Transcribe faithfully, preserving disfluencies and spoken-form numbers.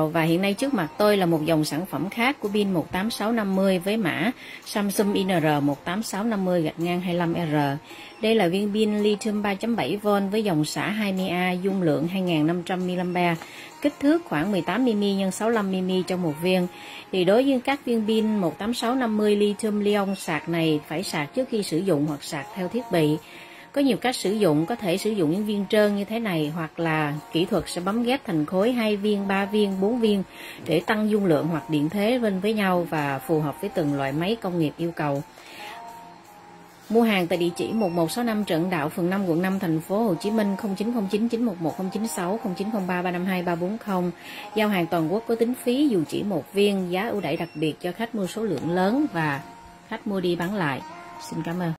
Và hiện nay trước mặt tôi là một dòng sản phẩm khác của pin một tám sáu năm mươi với mã Samsung I N R một tám sáu năm mươi gạch ngang hai mươi lăm R. Đây là viên pin lithium ba chấm bảy vôn với dòng xả hai mươi A, dung lượng hai nghìn năm trăm mi li am pe, kích thước khoảng mười tám mi li mét nhân sáu mươi lăm mi li mét trong một viên. Thì đối với các viên pin một tám sáu năm mươi lithium ion sạc này phải sạc trước khi sử dụng hoặc sạc theo thiết bị. Có nhiều cách sử dụng, có thể sử dụng những viên trơn như thế này, hoặc là kỹ thuật sẽ bấm ghép thành khối hai viên, ba viên, bốn viên để tăng dung lượng hoặc điện thế bên với nhau và phù hợp với từng loại máy công nghiệp yêu cầu. Mua hàng tại địa chỉ một một sáu năm Trần Đạo, phường năm, quận năm, thành phố Hồ Chí Minh, không chín không chín chín một một không chín sáu, không chín không ba ba năm hai ba bốn không. Giao hàng toàn quốc có tính phí dù chỉ một viên, giá ưu đãi đặc biệt cho khách mua số lượng lớn và khách mua đi bán lại. Xin cảm ơn.